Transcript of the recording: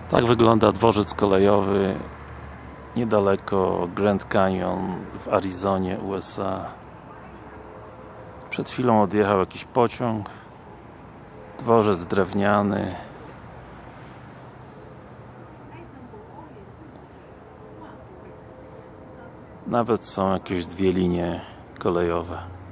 Tak wygląda dworzec kolejowy niedaleko Grand Canyon w Arizonie, USA. Przed chwilą odjechał jakiś pociąg. Dworzec drewniany. Nawet są jakieś dwie linie kolejowe.